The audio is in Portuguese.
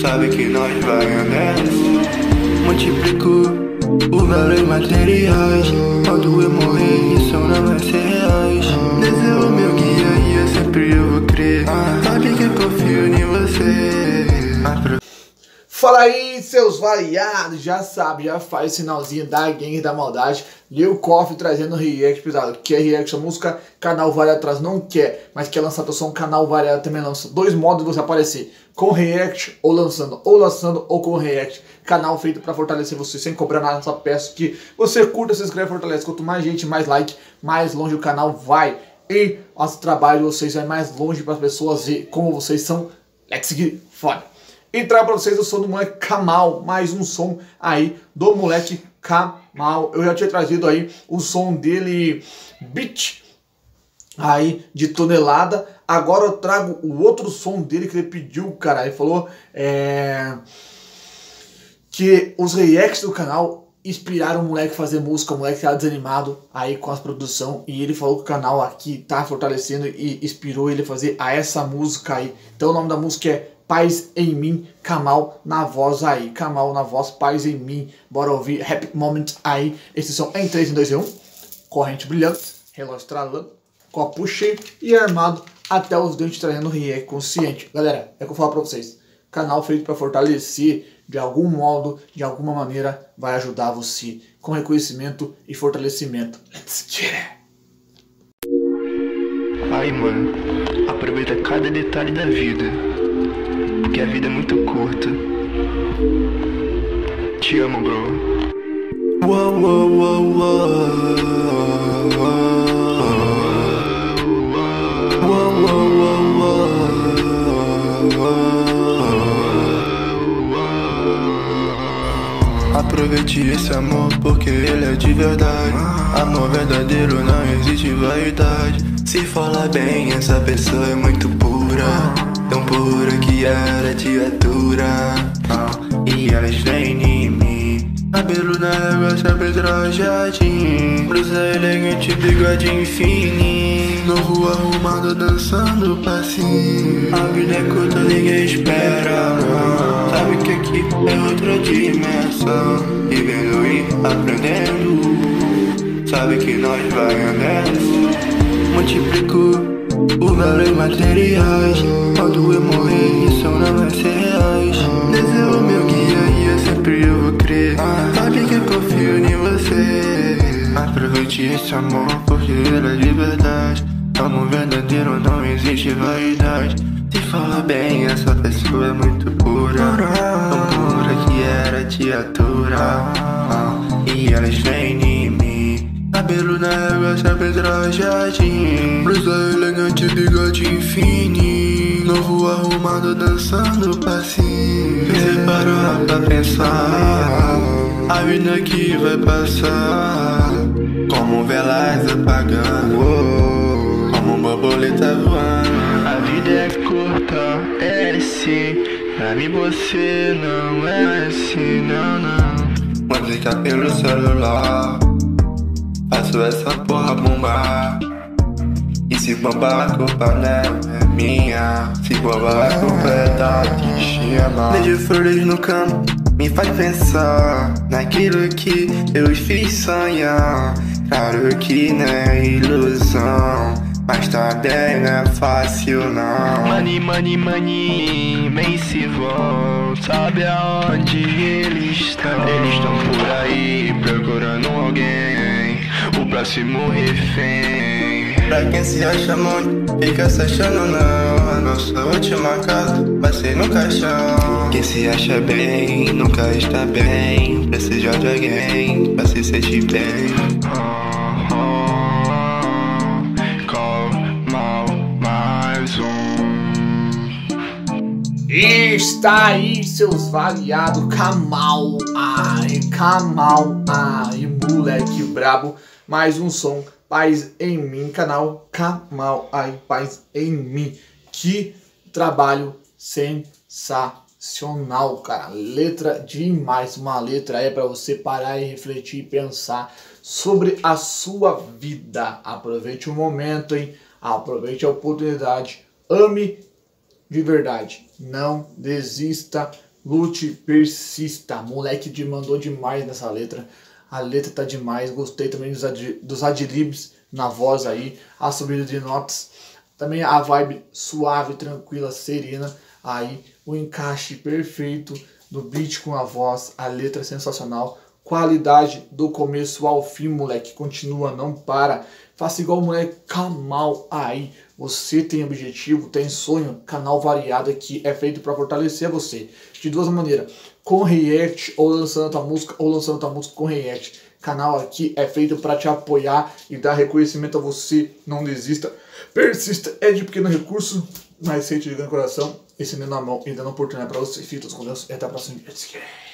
Sabe que nós vai andando. Multiplico o valor em materiais. Quando eu morrer, isso não vai ser reais. Deus é o meu guia e eu sempre vou crer. Sabe que eu confio em você. Fala aí, seus variados, já sabe, já faz o sinalzinho da gangue da maldade. Lil Coffee trazendo react, pesado. Quer react a música, canal variado atrás não quer, mas quer lançar teu som, canal variado também lança. Dois modos de você aparecer, com react ou lançando ou com react. Canal feito pra fortalecer você, sem cobrar nada, só peço que você curta, se inscreve, fortalece. Quanto mais gente, mais like, mais longe o canal vai. E nosso trabalho de vocês vai mais longe para as pessoas ver como vocês são. Let's get foda. E trago pra vocês o som do moleque Kamal, mais um som aí do moleque Kamal. Eu já tinha trazido aí o som dele, Beat, aí de Tonelada. Agora eu trago o outro som dele que ele pediu, cara. Ele falou que os reacts do canal inspiraram o moleque a fazer música. O moleque tá desanimado aí com as produções. E ele falou que o canal aqui tá fortalecendo e inspirou ele a fazer essa música aí. Então o nome da música é Paz em Mim, Kamal na voz aí. Kamal na voz, Paz em Mim. Bora ouvir Happy Moment aí. Esse som é em 3, em 2 e 1. Corrente brilhante, relógio estralando, copo cheio e armado até os dentes, trazendo react consciente. Galera, é o que eu falo pra vocês. Canal feito pra fortalecer, de algum modo, de alguma maneira, vai ajudar você com reconhecimento e fortalecimento. Let's get it! Ai, mano, aproveita cada detalhe da vida, que a vida é muito curta. Te amo, bro. Uou, uou, uou, uou. Uou, uou, uou, uou. Aproveite esse amor porque ele é de verdade. Amor verdadeiro, não existe vaidade. Se fala bem, essa pessoa é muito pura, tão pura que era te atura. E elas vêm em mim, cabelo na água, sempre trajadinho, blusa elegante, bigodinho fininho, novo arrumado, dançando passinho. A vida é curta, ninguém espera, não. Sabe que aqui é outra dimensão, vivendo e aprendendo. Sabe que nós vai andando. Multiplico o valor em materiais. Quando eu morrer, isso não vai ser reais. Deus é o meu guia e eu sempre vou crer. Sabe que eu confio em você. Aproveite esse amor porque ele é de verdade. Amor verdadeiro, não existe vaidade. Se fala bem, essa pessoa é muito pura, tão pura que era te atura. E elas vêm em mim, cabelo na água, sempre trajadinho, blusa elegante, bigodinho fininho, novo arrumado, dançando passinho. Você parou pra pensar, a vida aqui vai passar como velas apagando, como borboleta voando. A vida é curta, é sim, pra mim você não é assim, não, não. Música pelo celular, faço essa porra bombar. E se bombar a culpa não é minha, se bombar a culpa é da destino. Vejo flores no campo, me faz pensar naquilo que eu fiz sonhar. Claro que não é ilusão, mas também não é fácil não. Money, money, money, vem se vão. Sabe aonde eles estão? Eles estão por aí procurando alguém, o próximo refém. Pra quem se acha muito, fica se achando não. A nossa última casa vai ser no caixão. Quem se acha bem, nunca está bem. Precisa de alguém pra se sentir bem. Está aí, seus variados, Kamal, ai, moleque brabo, mais um som, Paz em Mim, canal Kamal, ai, Paz em Mim, que trabalho sensacional, cara, letra demais, uma letra aí pra você parar e refletir e pensar sobre a sua vida. Aproveite o momento, hein, aproveite a oportunidade, ame de verdade, não desista Lute, persista. Moleque mandou demais nessa letra. A letra tá demais. Gostei também dos adlibs na voz aí. A subida de notas. Também a vibe suave, tranquila, serena. Aí o encaixe perfeito do beat com a voz. A letra é sensacional. Qualidade do começo ao fim, moleque. Continua, não para. Faça igual o moleque Kamal aí. Você tem objetivo, tem sonho. Canal Variado aqui é feito para fortalecer você. De duas maneiras. Com react ou lançando tua música com react. Canal aqui é feito para te apoiar e dar reconhecimento a você. Não desista. Persista. É de pequeno recurso, mas sente de grande coração. Esse meu na mão e dando oportunidade para você. Fique com Deus e até a próxima.